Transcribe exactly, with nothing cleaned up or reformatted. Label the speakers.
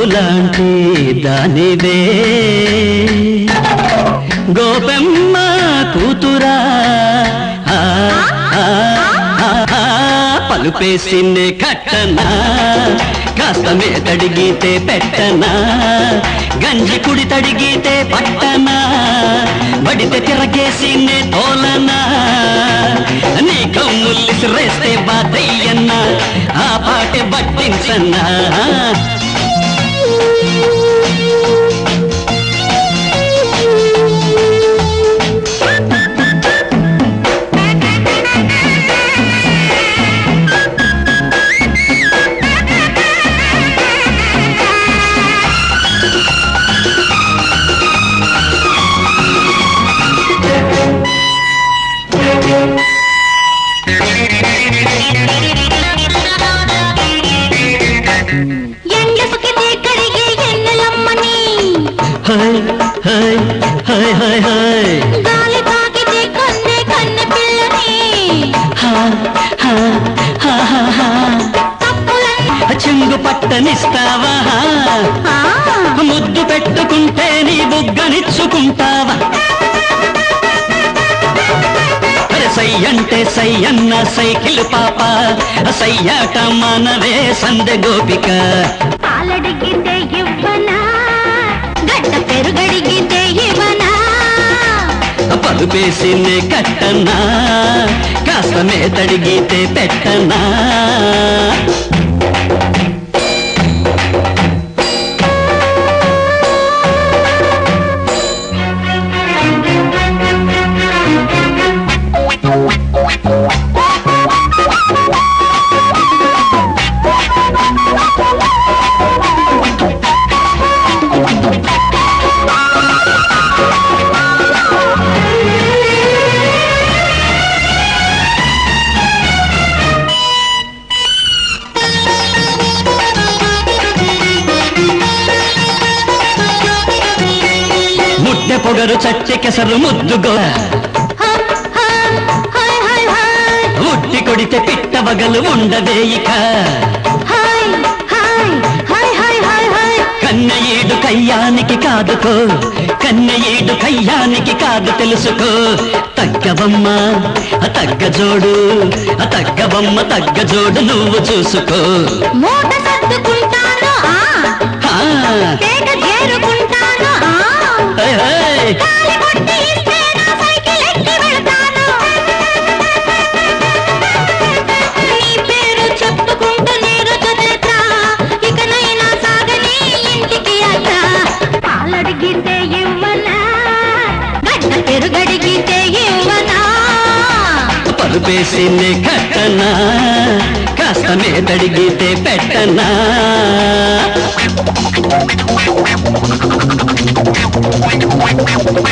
Speaker 1: పువ్వులాంటి దానివే గోపెమ్మ కూతురా పలుపేసిందే కట్టనా కాస్త మేతడిగితే పెట్టనా గంజి కుడి తడిగితే పట్టనా బడితే తిరగేసిందే తోలనా నీ కమ్ముల్లి సిరేస్తే బాధయ్యన్నా ఆ పాటే బట్టించన్నా हाय हाय हाय हाय हाय
Speaker 2: गाली ताकिते कन्ने कन्ने पिल्లని
Speaker 1: हा हा हा हा हा
Speaker 2: తప్పులని
Speaker 1: చెంగు పట్టనిస్తావా ముద్దు పెట్టుకుంటే నీ బుగ్గనిచ్చుకుంటావా అరే సై అంటే సై అన్న సైకిల్ పాప సయ్యాట మనవే సందె గోపిక
Speaker 2: పాలడిగితే ఇవ్వనా గడ్డ పెరుగడిగితే ఇవ్వనా
Speaker 1: పలుపేసిందే కట్టనా కాస్త మేతడిగితే పెట్టనా పొగరు చచ్చె కెసరు ముద్దుగో ఉట్టి కొడితే పిట్ట వగలు ఉండవేయిక కన్నయ్యేడు కయ్యానికి కాదుకో కన్నయ్యేడు కయ్యానికి కాదు తెలుసుకో తగ్గవమ్మ తగ్గ జోడు తగ్గవమ్మ తగ్గ జోడు నువ్వు చూసుకో
Speaker 2: మూట సర్దుకుంటాను గాలి కొట్టి ఇస్తే నా సైకిల్ ఎక్కి వెళ్తాను నీ పేరు చెప్పుకుంటూ నీరు చదివేత్రా ఇకనైనా సాగని ఇంటికి అత్త పాలడిగితే ఇవ్వనా గడ్డ పెరుగడిగితే ఇవ్వనా
Speaker 1: పలుపేసిందే కట్టనా కాస్త మేతడిగితే పెట్టనా
Speaker 2: What?